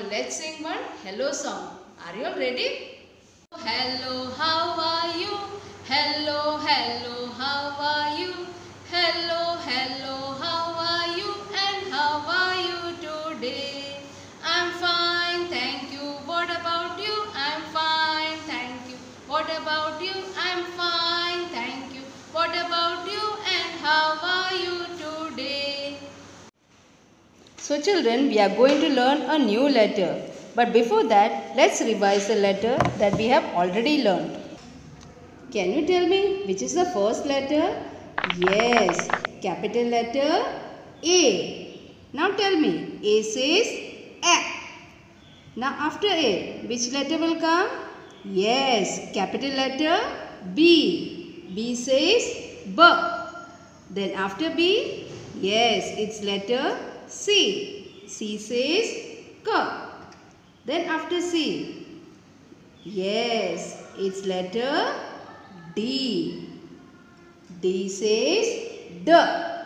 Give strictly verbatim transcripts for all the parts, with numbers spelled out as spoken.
on, let's sing one hello song. Are you all ready? Hello, how are you? Hello, hello, how are you? Hello, hello, how are you? And how are you today? I'm fine, thank you. What about you? I'm fine, thank you. What about you? I'm fine, thank you. What about you? And how are you today? So children, we are going to learn a new letter. But before that, let's revise the letter that we have already learned. Can you tell me which is the first letter? Yes, capital letter A. Now tell me, A says A. Now after A, which letter will come? Yes, capital letter B. B says B. Then after B, yes, it's letter C. C says K. Then after C, yes, it's letter D. D says D.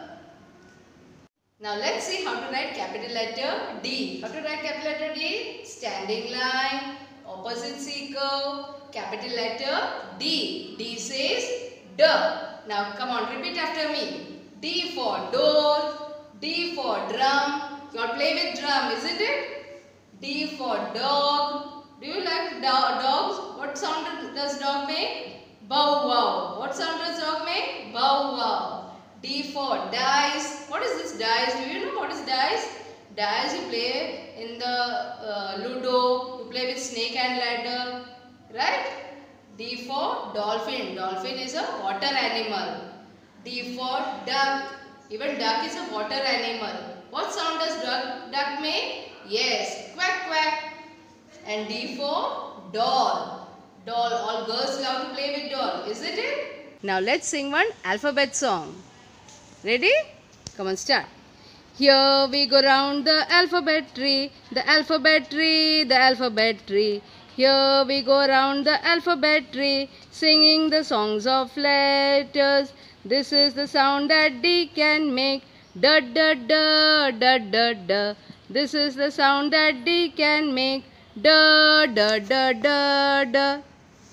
Now let's see how to write capital letter D. How to write capital letter D? Standing line, opposite C curve, capital letter D. D says D. Now come on, repeat after me. D for door, D for drum. You all play with drum, isn't it? D for dog. Do you like do dogs? What sound does dog make? Bow wow. What sound does dog make? Bow wow. D for dice. What is this dice? Do you know what is dice? Dice you play in the uh, Ludo. You play with snake and ladder. Right? D for dolphin. Dolphin is a water animal. D for duck. Even duck is a water animal. What sound does duck, duck make? Yes, quack quack. And D for doll. Doll. All girls love to play with doll, isn't it? Now let's sing one alphabet song. Ready? Come on, start. Here we go round the alphabet tree, the alphabet tree, the alphabet tree. Here we go round the alphabet tree, singing the songs of letters. This is the sound that D can make. Da da da da da da. This is the sound that D can make. Da da da da da.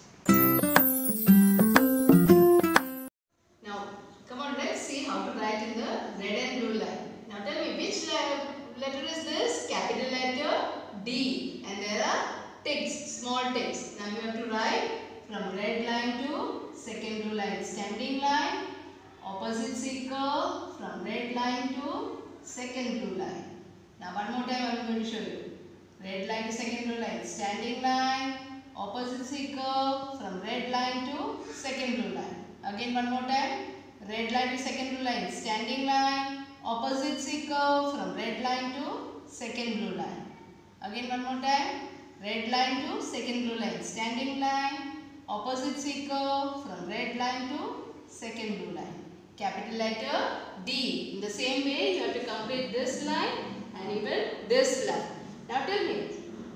Now, come on, let's see how to write in the red and blue line. Now tell me, which letter is this? Capital letter D. And there are ticks, small ticks. Now you have to write from red line to second blue line. Standing line, opposite C curve, from red line to second blue line. Now one more time I am going to show you. Red line to second blue line. Standing line, opposite C curve, from red line to second blue line. Again one more time. Red line to second blue line. Standing line, opposite C curve, from red line to second blue line. Again one more time. Red line to second blue line. Standing line, opposite C curve, from red line to second blue line. Capital letter D. In the same way, you have to complete this line and even this line. Now tell me,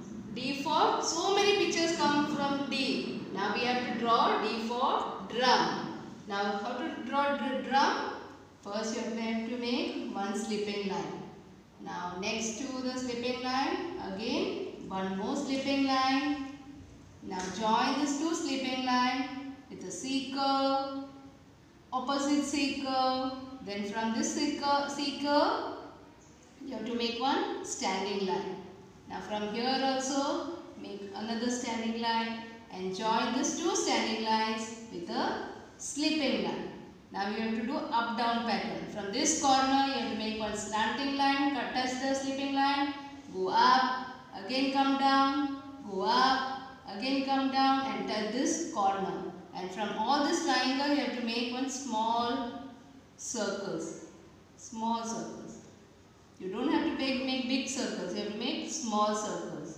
D for, so many pictures come from D. Now we have to draw D for drum. Now how to draw drum? First you have to make one slipping line. Now next to the slipping line, again one more slipping line. Now join these two slipping line with a C curve, opposite C curve. Then from this C curve, C curve you have to make one standing line. Now from here also make another standing line and join these two standing lines with a slipping line. Now you have to do up down pattern. From this corner you have to make one slanting line, cut touch the slipping line, go up, again come down, go up, again come down and touch this corner. And from all this triangle you have to make one small circles. Small circles. You don't have to make, make big circles. You have to make small circles.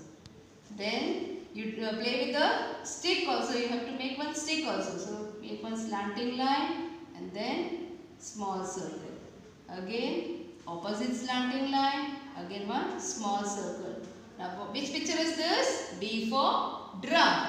Then you uh, play with the stick also. You have to make one stick also. So make one slanting line and then small circle. Again opposite slanting line. Again one small circle. Now which picture is this? D for drum.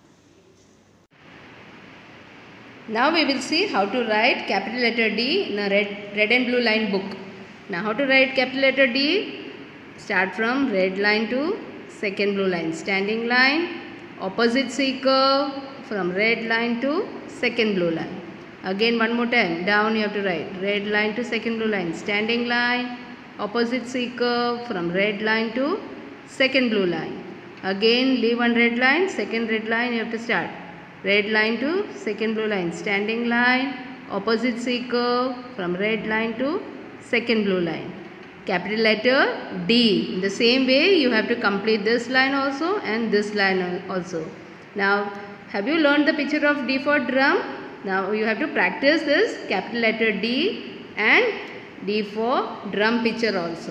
Now we will see how to write capital letter D in a red, red and blue line book. Now how to write capital letter D? Start from red line to second blue line. Standing line, opposite C curve from red line to second blue line. Again one more time, down you have to write red line to second blue line. Standing line, opposite C curve from red line to second blue line. Again leave one red line, second red line you have to start. Red line to second blue line. Standing line, opposite C curve from red line to second blue line. Capital letter D. In the same way you have to complete this line also and this line also. Now have you learned the picture of D for drum? Now you have to practice this capital letter D and D for drum picture also.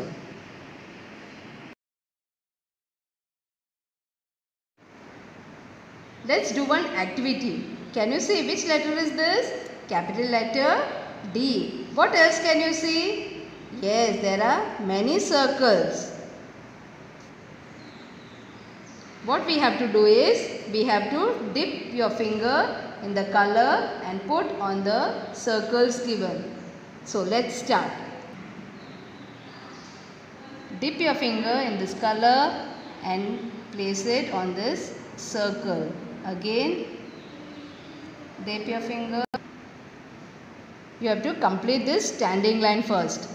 Let's do one activity. Can you see which letter is this? Capital letter D. What else can you see? Yes, there are many circles. What we have to do is, we have to dip your finger in the color and put on the circles given. So let's start. Dip your finger in this color and place it on this circle. Again, dip your finger. You have to complete this standing line first.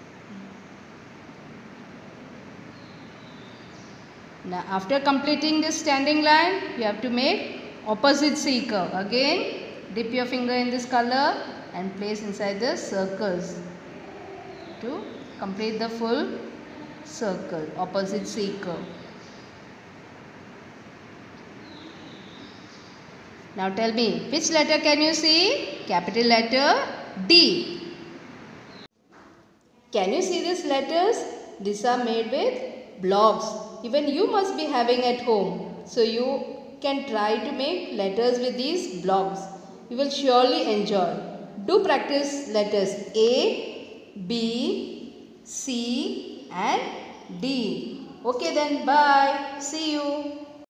Now after completing this standing line, you have to make opposite C curve. Again, dip your finger in this color and place inside the circles to complete the full circle, opposite C curve. Now tell me, which letter can you see? Capital letter D. Can you see these letters? These are made with blocks. Even you must be having at home. So you can try to make letters with these blocks. You will surely enjoy. Do practice letters A, B, C and D. Okay then, bye. See you.